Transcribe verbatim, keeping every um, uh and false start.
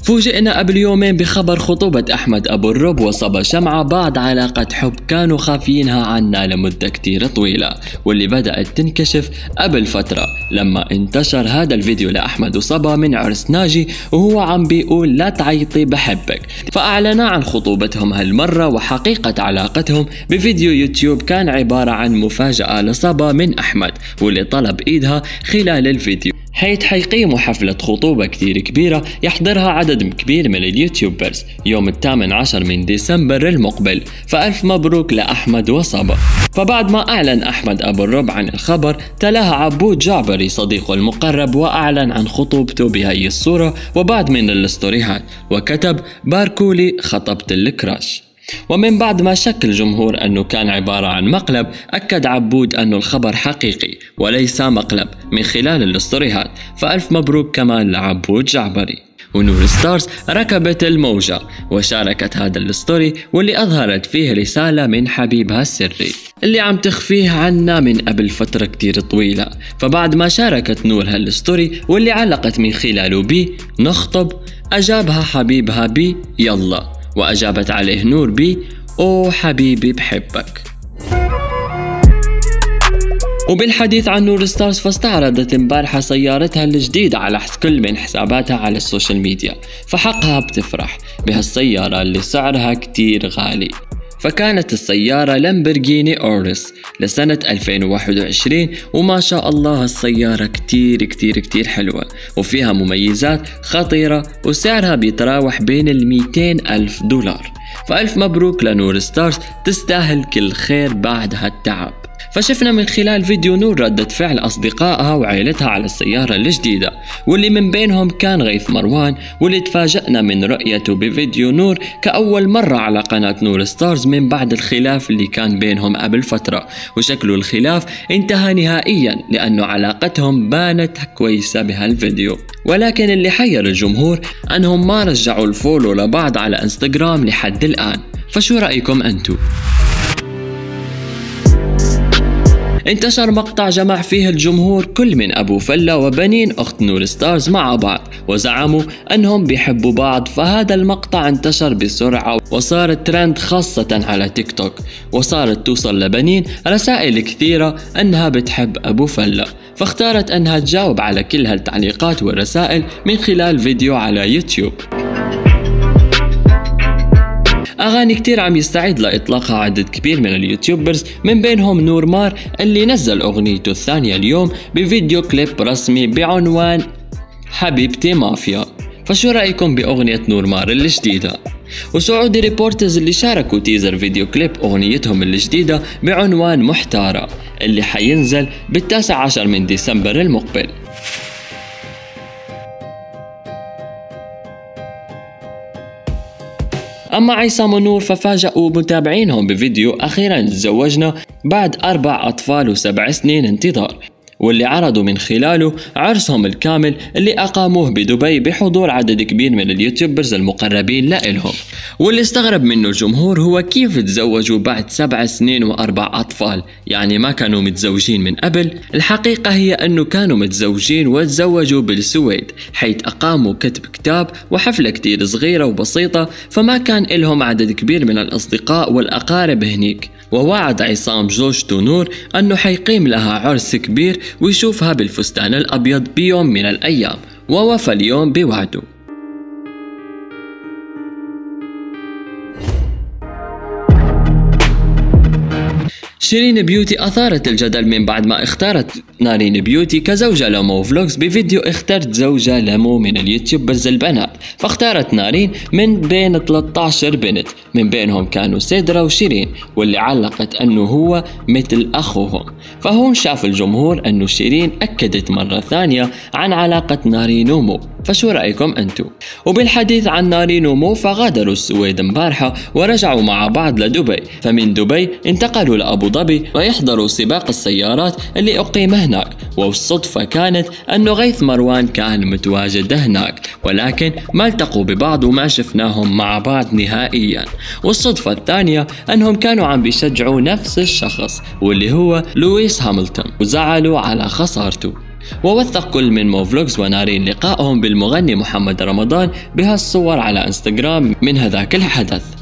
فوجئنا قبل يومين بخبر خطوبة أحمد أبو الرب وصبا شمعة بعد علاقة حب كانوا خافينها عنا لمدة كتير طويلة، واللي بدأت تنكشف قبل فترة لما انتشر هذا الفيديو لأحمد وصبا من عرس ناجي وهو عم بيقول لا تعيطي بحبك. فأعلنا عن خطوبتهم هالمرة وحقيقة علاقتهم بفيديو يوتيوب كان عبارة عن مفاجأة لصبا من أحمد واللي طلب إيدها خلال الفيديو، حيث حيقيموا حفلة خطوبة كتير كبيرة يحضرها عدد كبير من اليوتيوبرز يوم الثامن عشر من ديسمبر المقبل. فألف مبروك لأحمد وصبا. فبعد ما أعلن أحمد أبو الرب عن الخبر تلاها عبود جعبري صديقه المقرب وأعلن عن خطوبته بهي الصورة وبعد من الستوريهات وكتب باركولي خطبت الكراش. ومن بعد ما شك الجمهور أنه كان عبارة عن مقلب، أكد عبود أنه الخبر حقيقي وليس مقلب من خلال الستوريهات. فألف مبروك كمان لعبود جعبري. ونور ستارز ركبت الموجة وشاركت هذا الستوري واللي أظهرت فيه رسالة من حبيبها السري اللي عم تخفيه عنا من قبل فترة كتير طويلة. فبعد ما شاركت نور هالستوري واللي علقت من خلاله بي نخطب، أجابها حبيبها بي يلا، وأجابت عليه نور بي أوه حبيبي بحبك. وبالحديث عن نور ستارز فاستعرضت امبارحة سيارتها الجديدة على كل من حساباتها على السوشيال ميديا، فحقها بتفرح بهالسيارة اللي سعرها كتير غالي. فكانت السيارة لامبرجيني أورس لسنة ألفين وواحد وعشرين، وما شاء الله السيارة كتير كتير كتير حلوة وفيها مميزات خطيرة وسعرها بيتراوح بين الميتين ألف دولار. فألف مبروك لنور ستارز، تستاهل كل خير بعد هالتعب. فشفنا من خلال فيديو نور ردة فعل أصدقائها وعائلتها على السيارة الجديدة، واللي من بينهم كان غيث مروان، واللي تفاجأنا من رؤيته بفيديو نور كأول مرة على قناة نور ستارز من بعد الخلاف اللي كان بينهم قبل فترة. وشكله الخلاف انتهى نهائيا لأنه علاقتهم بانت كويسة بهالفيديو، ولكن اللي حير الجمهور أنهم ما رجعوا الفولو لبعض على انستغرام لحد الآن. فشو رأيكم أنتو؟ انتشر مقطع جمع فيه الجمهور كل من أبو فلة وبنين أخت نور ستارز مع بعض وزعموا أنهم بيحبوا بعض. فهذا المقطع انتشر بسرعة وصار ترند خاصة على تيك توك، وصارت توصل لبنين رسائل كثيرة أنها بتحب أبو فلة، فاختارت أنها تجاوب على كل هالتعليقات والرسائل من خلال فيديو على يوتيوب. أغاني كتير عم يستعد لإطلاقها عدد كبير من اليوتيوبرز، من بينهم نور مار اللي نزل أغنيته الثانية اليوم بفيديو كليب رسمي بعنوان حبيبتي مافيا. فشو رأيكم بأغنية نور مار الجديدة؟ وسعودي ريبورترز اللي شاركوا تيزر فيديو كليب أغنيتهم الجديدة بعنوان محتارة اللي حينزل بالتاسع عشر من ديسمبر المقبل. أما عصام ونور ففاجأوا متابعينهم بفيديو أخيرا تزوجنا بعد أربع أطفال وسبع سنين انتظار، واللي عرضوا من خلاله عرسهم الكامل اللي أقاموه بدبي بحضور عدد كبير من اليوتيوبرز المقربين لإلهم. واللي استغرب منه الجمهور هو كيف تزوجوا بعد سبع سنين وأربع أطفال، يعني ما كانوا متزوجين من قبل؟ الحقيقة هي أنه كانوا متزوجين وتزوجوا بالسويد، حيث أقاموا كتب كتاب وحفلة كتير صغيرة وبسيطة، فما كان إلهم عدد كبير من الأصدقاء والأقارب هنيك. ووعد عصام زوجته نور أنه حيقيم لها عرس كبير ويشوفها بالفستان الأبيض بيوم من الأيام، ووفى اليوم بوعده. شيرين بيوتي أثارت الجدل من بعد ما اختارت نارين بيوتي كزوجة لمو فلوجز بفيديو اخترت زوجة لمو من اليوتيوبرز البنات. فاختارت نارين من بين ثلاثة عشر بنت، من بينهم كانوا سيدرا وشيرين، واللي علقت أنه هو مثل أخوهم. فهون شاف الجمهور أنه شيرين أكدت مرة ثانية عن علاقة نارين ومو. فشو رأيكم أنتو؟ وبالحديث عن نارين ومو فغادروا السويد مبارحة ورجعوا مع بعض لدبي، فمن دبي انتقلوا لأبو ظبي ويحضروا سباق السيارات اللي أقيم هناك. والصدفة كانت أنه غيث مروان كان متواجد هناك، ولكن ما التقوا ببعض وما شفناهم مع بعض نهائيا. والصدفة الثانية أنهم كانوا عم بيشجعوا نفس الشخص واللي هو لويس هاملتون، وزعلوا على خسارته. ووثق كل من موفلوجز ونارين لقائهم بالمغني محمد رمضان بهالصور على انستغرام من هذاك الحدث.